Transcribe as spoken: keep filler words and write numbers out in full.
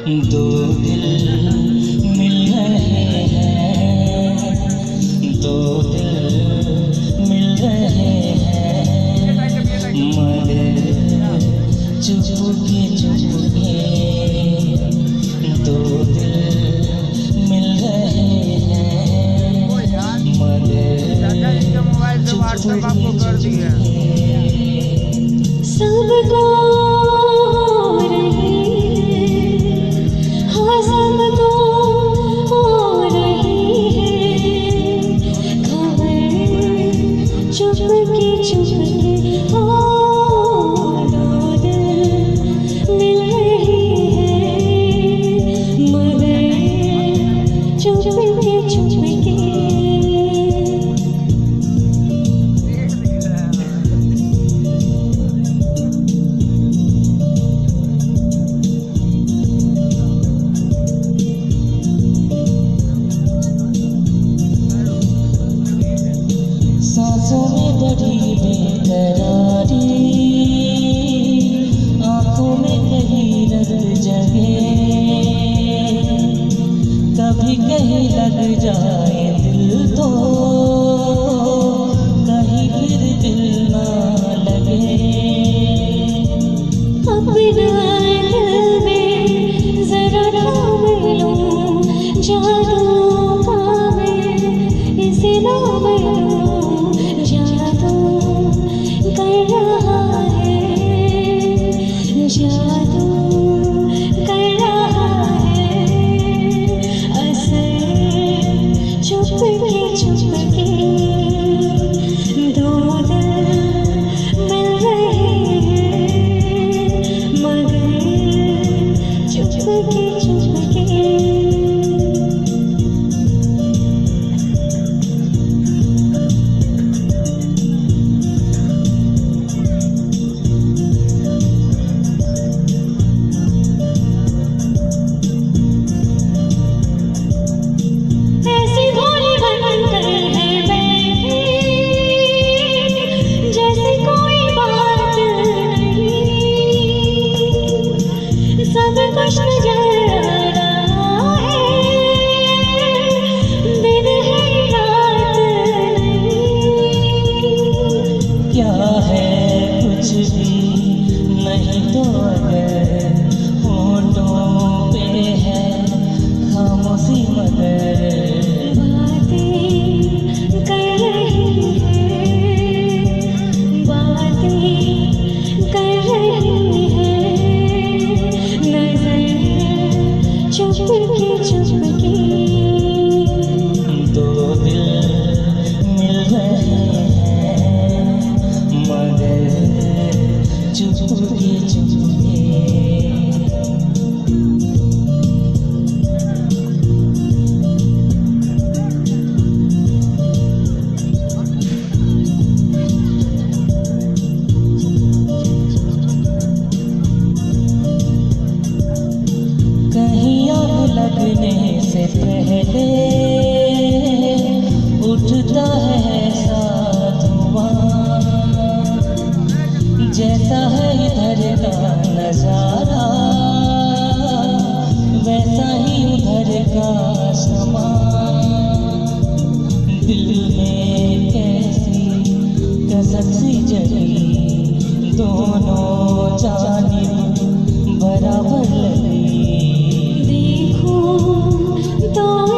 दो दिल मिल रहे हैं, दो दिल मिल रहे हैं, मगर चुपके चुपके दो दिल मिल रहे हैं, मगर चुपके चुपके सबको सांसों में बड़ी बेकरारी, आंखों में कहीं रंग जगे, कभी कहीं लग जाए दिल तो कहीं फिर दिल ना लगे। अपना दिल में जरा थाम लूं, जादू का मैं इसे नाम लूं, जादू कर रहा है, जादू कर रहा है, असर चुपके चुपके दो दिल मिल रहे हैं, मगर चुपके चुपके क्या है कुछ भी नहीं तो अगर होठों पे है खामोशी, मगर बातें कर रही है, बातें कर रही है, नजर चुपके चुपके दो दिल मिल रहे हैं, मगर चुपके चुपके कहीं आग लगने से पहले उठता है ऐसा धुआं, जैसा है इधर का नजारा वैसा ही उधर का समा। दिल में कैसी कसक सी जली, दोनों जानिब बराबर लगी। देखो तो